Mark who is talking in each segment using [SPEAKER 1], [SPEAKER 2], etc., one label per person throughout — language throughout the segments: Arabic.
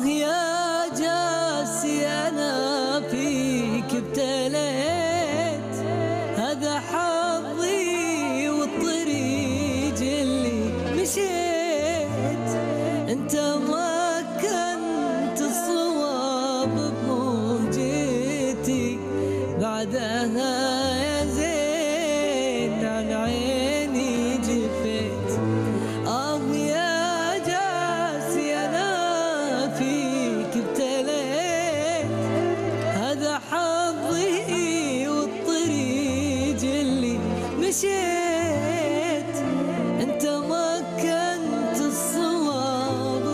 [SPEAKER 1] يا جاسي أنا فيك ابتليت، هذا حظي والطريق اللي مشيت. انت مكنت الصواب بموجتي، بعدها يا زين عن عيني جفيت. يا جاسي أنا فيك ابتليت، هذا حظي والطريق اللي مشيت. انت مكنت الصواب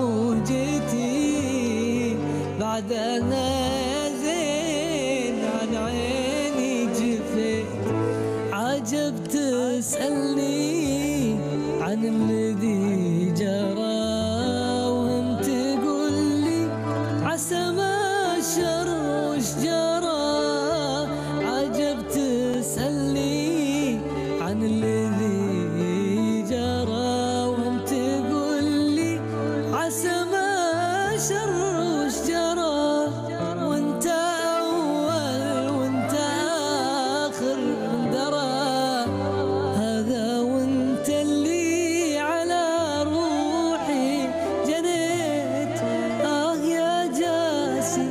[SPEAKER 1] بموجتي، بعدها يا زين عن عيني جفيت. عجب تسألني عن الذي جرى، وانت تقول لي عسى ما الشر وش جرى. عجب تسألني عن الذي جرى، وانت تقول لي عسى ما الشر وش جرى. وانت أول وانت آخر من درى، هذا وانت اللي على روحي جنيت. يا جاسي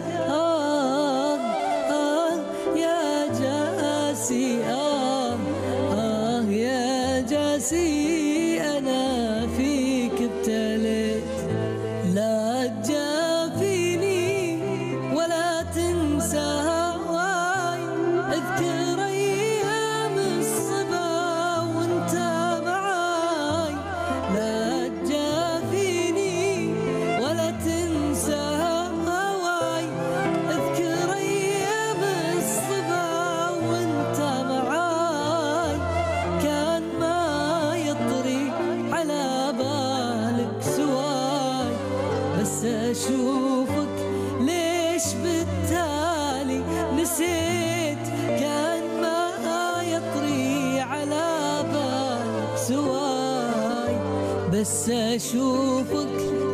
[SPEAKER 1] يا جاسي يا جاسي أنا فيك ابتليت. لا تجافيني ولا تنسى هواي، اذكر ايام الصبا وانت معاي. لا تجافيني ولا تنسى هواي، اذكر ايام الصبا وانت معاي. كان ما يطري على بالك سواي، بس اشوفك ليش بالتالي نسيت. كان ما يطري على بالك سواي، بس اشوفك